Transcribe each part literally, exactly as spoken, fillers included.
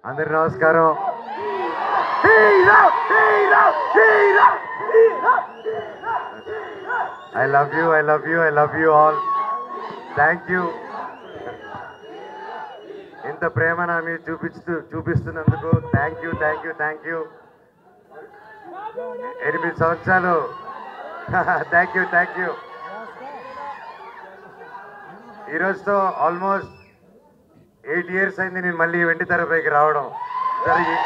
అందరి నమస్కారం. I love you I love you I love you all. Thank you. ఇంత ప్రేమ నా మీద చూపిస్తూ చూపిస్తున్నందుకు thank you thank you thank you. ఎనిమిది సంవత్సరాలు థ్యాంక్ యూ థ్యాంక్ యూ. ఈరోజుతో ఆల్మోస్ట్ ఎయిట్ ఇయర్స్ అయింది నేను మళ్ళీ వెండి తెరపైకి రావడం జరిగి.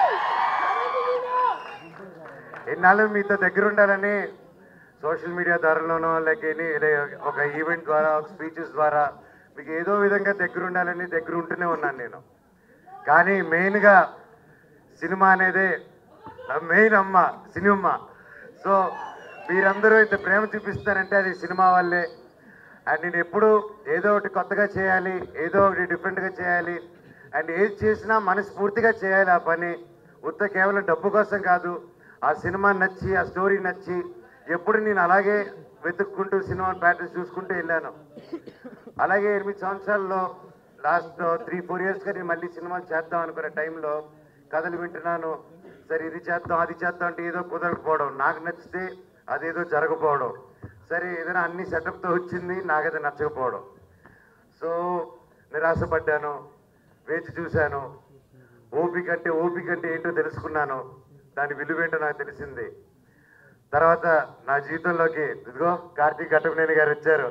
ఎన్నాళ్ళు మీతో దగ్గర ఉండాలని సోషల్ మీడియా ద్వారాలోనో లేక ఒక ఈవెంట్ ద్వారా ఒక స్పీచెస్ ద్వారా మీకు ఏదో విధంగా దగ్గర ఉండాలని దగ్గర ఉంటూనే ఉన్నాను నేను. కానీ మెయిన్గా సినిమా అనేదే మెయిన్ అమ్మ సినిమా. సో మీరందరూ ఇంత ప్రేమ చూపిస్తారంటే అది సినిమా వల్లే. అండ్ నేను ఎప్పుడు ఏదో ఒకటి కొత్తగా చేయాలి, ఏదో ఒకటి డిఫరెంట్గా చేయాలి, అండ్ ఏది చేసినా మనస్ఫూర్తిగా చేయాలి ఆ పని. ఉత్త కేవలం డబ్బు కోసం కాదు. ఆ సినిమా నచ్చి ఆ స్టోరీ నచ్చి ఎప్పుడు నేను అలాగే వెతుక్కుంటూ సినిమా ప్యాటర్న్స్ చూసుకుంటూ వెళ్ళాను. అలాగే ఎనిమిది సంవత్సరాల్లో లాస్ట్ త్రీ ఫోర్ ఇయర్స్గా నేను మళ్ళీ సినిమాలు చేద్దాం అనుకునే టైంలో కథలు వింటున్నాను. సరే ఇది చేద్దాం అది చేద్దాం అంటే ఏదో కుదరకపోవడం, నాకు నచ్చితే అదేదో జరగకపోవడం, సరే ఏదైనా అన్ని సెటప్తో వచ్చింది నాకైతే నచ్చకపోవడం. సో నిరాశపడ్డాను, వేచి చూశాను. ఓపిక అంటే ఓపిక అంటే ఏంటో తెలుసుకున్నాను, దాని విలువేంటో నాకు తెలిసింది. తర్వాత నా జీవితంలోకి ఇదిగో కార్తీక్ ఘట్టమనేని గారు వచ్చారు.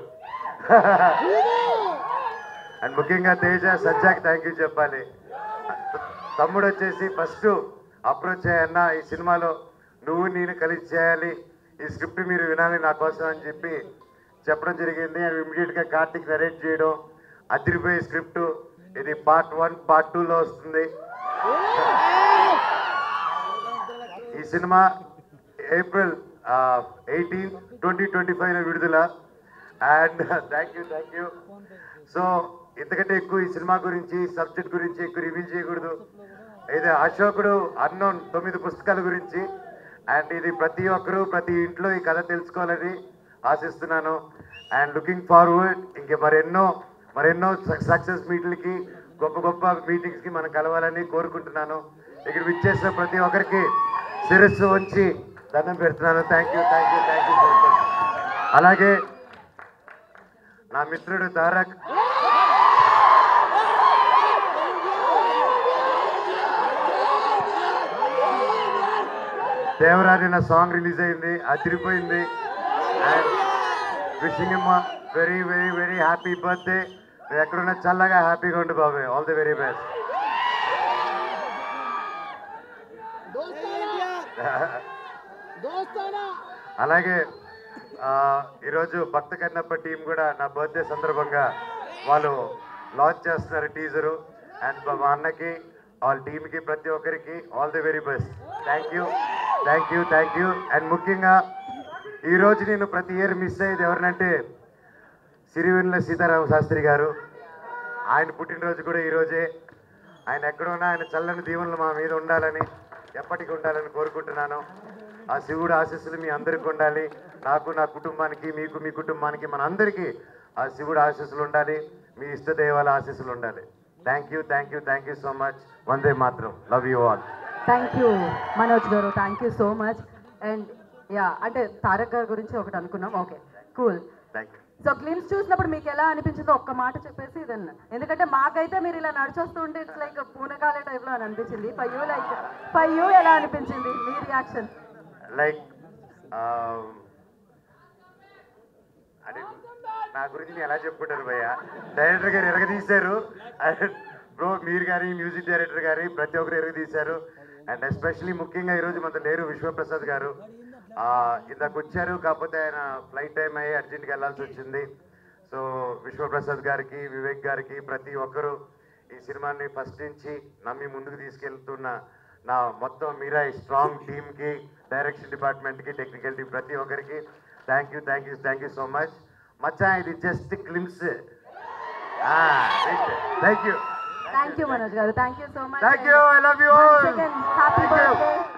అండ్ ముఖ్యంగా తేజ సజ్జాకి థ్యాంక్ యూ చెప్పాలి. తమ్ముడు వచ్చేసి ఫస్ట్ అప్రోచ్ అయ్యన్న ఈ సినిమాలో నువ్వు నేను కలిసి చేయాలి, ఈ స్క్రిప్ట్ మీరు వినాలి నా కోసం అని చెప్పి చెప్పడం జరిగింది. అండ్ ఇమీడియట్గా కార్తీక్ నరేట్ చేయడం, అదిరిపోయే స్క్రిప్ట్. ఇది పార్ట్ వన్ పార్ట్ టూలో వస్తుంది. ఈ cinema April eighteen twenty twenty ఫైవ్లో విడుదల. And thank you thank you. So ఇంతకంటే ఎక్కువ ఈ సినిమా గురించి సబ్జెక్ట్ గురించి ఎక్కువ రివీల్ చేయకూడదు. ఇది అశోకుడు అన్నోన్ తొమ్మిది పుస్తకాల గురించి. అండ్ ఇది ప్రతి ఒక్కరూ ప్రతి ఇంట్లో ఈ కథ తెలుసుకోవాలని ఆశిస్తున్నాను. అండ్ లుకింగ్ ఫార్వర్డ్ ఇంకే మరెన్నో మరెన్నో సక్సెస్ మీట్లకి గొప్ప గొప్ప మీటింగ్స్కి మనం కలవాలని కోరుకుంటున్నాను. ఇక్కడ విచ్చేసిన ప్రతి ఒక్కరికి శిరస్సు ఉంచి దండం పెడుతున్నాను. Thank you thank you thank you. అలాగే నా మిత్రుడు తారక్, దేవరాజు నా సాంగ్ రిలీజ్ అయింది, అదిరిపోయింది. And wishing him very very very happy birthday. నువ్వు ఎక్కడున్నా చల్లగా హ్యాపీగా ఉండు బాబాయ్. All the very best. అలాగే ఈరోజు భక్త కన్నప్ప టీం కూడా నా బర్త్డే సందర్భంగా వాళ్ళు లాంచ్ చేస్తున్నారు టీజరు. అండ్ మా అన్నకి వాళ్ళ టీంకి ప్రతి ఒక్కరికి all the very best. Thank you thank you thank you. And ముఖ్యంగా ఈరోజు నేను ప్రతి ఇయర్ మిస్ అయ్యేది ఎవరినంటే సిరివెన్నెల సీతారామ శాస్త్రి గారు. ఆయన పుట్టినరోజు కూడా ఈరోజే. ఆయన ఎక్కడున్నా ఆయన చల్లని దీవెనలు మా మీద ఉండాలని ఎప్పటికీ ఉండాలని కోరుకుంటున్నాను. ఆ శివుడు ఆశీస్సులు మీ అందరికీ ఉండాలి. నాకు నా కుటుంబానికి మీకు మీ కుటుంబానికి మన అందరికీ ఆ శివుడు ఆశీస్సులు ఉండాలి. మీ ఇష్టదైవాల ఆశీస్సులు ఉండాలి. Thank you thank you thank you so much. వందే మాత్రం. Love you all. Thank you Manoj garu, thank you so much. And yeah అంటే తారక్ గారి గురించి ఒకటి అనుకున్నాం. Okay cool. Thank you. So glimpse చూసినప్పుడు మీకు ఎలా అనిపించిందో ఒక్క మాట చెప్పేసి ఇదన్న. ఎందుకంటే మాకైతే మీరు ఇలా నడిచొస్తూ ఉంటే ఇట్స్ లైక్ పూనకాలే టైప్లో అని అనిపించింది. For you like for you ఎలా అనిపించింది మీ రియాక్షన్? లైక్ అదే నా గురించి నేను ఎలా చెప్పుకుంటారు భయ్య. డైరెక్టర్ గారు ఎరగదీశారు. బ్రో మీరు కానీ మ్యూజిక్ డైరెక్టర్ గారి ప్రతి ఒక్కరు ఎరగదీశారు. అండ్ ఎస్పెషలీ ముఖ్యంగా ఈరోజు మనతో లేరు విశ్వప్రసాద్ గారు. ఇందాక వచ్చారు, కాకపోతే ఆయన ఫ్లైట్ టైం అయ్యి అర్జెంట్గా వెళ్ళాల్సి వచ్చింది. సో విశ్వప్రసాద్ గారికి వివేక్ గారికి ప్రతి ఒక్కరు ఈ సినిమాని ఫస్ట్ నుంచి నమ్మి ముందుకు తీసుకెళ్తున్న నా మొత్తం మీరా స్ట్రాంగ్ టీమ్కి, డైరెక్షన్ డిపార్ట్మెంట్కి, టెక్నికల్ టీం ప్రతి ఒక్కరికి thank you thank you thank you so much. మచ్చా ఇది just glimpse. Thank you thank you Manoj garu. Thank you so much. Thank you. I love you all. Happy birthday.